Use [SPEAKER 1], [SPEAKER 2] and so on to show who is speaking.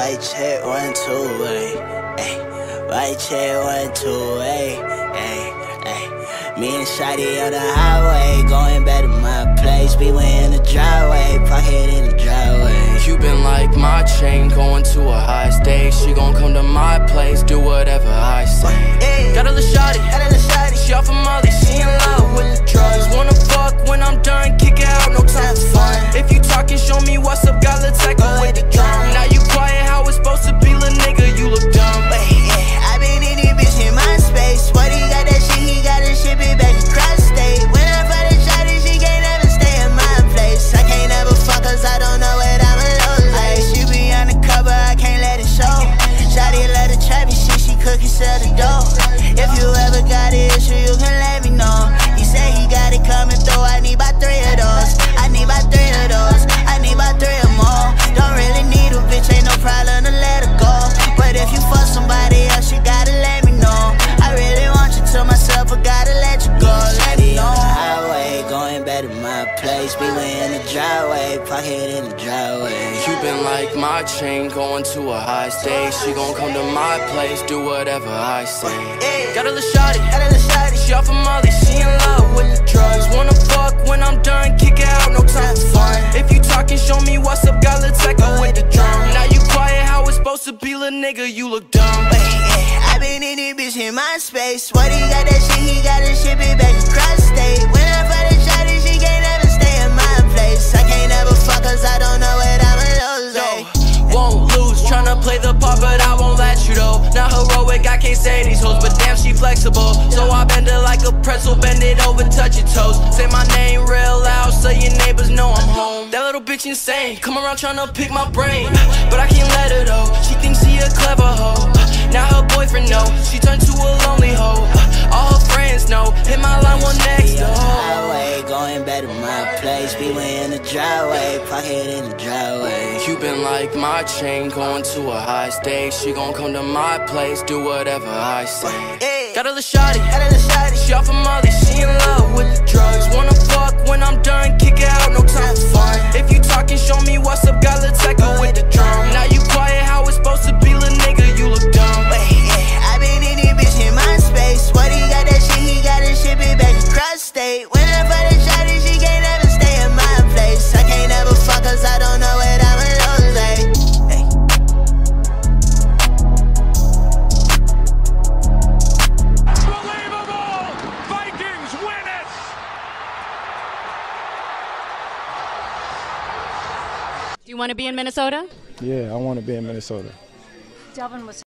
[SPEAKER 1] Right check 1, 2, ayy, ayy. Right check 1, 2, ayy, ayy, ayy. Me and Shawty on the highway, going back to my place. We went in the driveway, pocket in the driveway.
[SPEAKER 2] Cuban like my chain, going to a high stage. She gon' come to my place, do whatever I say. Got a little shawty, she off of Molly, she in love with the drugs. Wanna fuck when I'm done, kick it out, no time for fun. If you talking, show me what's up, got let's take with the drum. Now you quiet, how it's supposed to be, little nigga, you look dumb.
[SPEAKER 1] I been in this bitch in my space. What he got that shit, he gotta ship it back across state. When I find a shawty, she can't ever stay in my place. I can't ever fuck cause I don't know what I'm alone. Like, she be undercover, I can't let it show. Shawty love the trappy shit, she cook and sell the dough. If you ever got an issue, you can let me know. He said he got it coming through, I need about 3 of those. I need about 3 of those, I need about 3 or more. Don't really need a bitch, ain't no problem to let her go. But if you fuck somebody else, you gotta let me know. I really want you to myself, but gotta let you go. Let me know. Highway, going back to my place. We went in the driveway, pocket in the driveway.
[SPEAKER 2] Cuban like my chain, going to a high stage. She gon' come to my place, do whatever I say. Got a little shawty, she off of Molly, she in love with the drugs. Wanna fuck when I'm done, kick it out, no time for fun. If you talking, show me what's up, got let's take with the drum. Now you quiet, how it's supposed to be, little nigga, you look dumb.
[SPEAKER 1] I been in this bitch in my space. What he got that shit, he gotta ship it back across state. When I find a shawty, she can't ever stay in my place. I can't ever fuck cause I don't know what I'm alone.
[SPEAKER 2] Won't lose, tryna play the part, but I won't let you though. Not heroic, I can't say these hoes, but damn, she flexible. So I bend it like a pretzel, bend it over, touch your toes. Say my name real loud, so your neighbors know I'm home. That little bitch insane, come around tryna pick my brain, but I can't let her though. She thinks she a clever hoe. Now her boyfriend know, she turned to a lonely hoe. All her friends know, hit my line one next door.
[SPEAKER 1] Highway, going back to my place. We went in the driveway, pocket in the driveway.
[SPEAKER 2] Cuban like my chain, going to a high stage. She gon' come to my place, do whatever I say. Got a little shawty, she off of Molly, she in love with the drugs. Wanna fuck when I'm done, kick it out, no time for fun. If you talking, show me what's up, got let's take with the drum. Now you quiet, how it's supposed to be, little nigga, you look dumb.
[SPEAKER 1] I been in this bitch in my space. What he got that shit, he gotta ship it back across state. When I find a shawty, she can't ever stay in my place. I can't ever fuck cause I don't know what I'm alone. Like,
[SPEAKER 3] Unbelievable! Vikings win it!
[SPEAKER 4] Do you want to be in Minnesota?
[SPEAKER 5] Yeah, I want to be in Minnesota.
[SPEAKER 4] Delvin was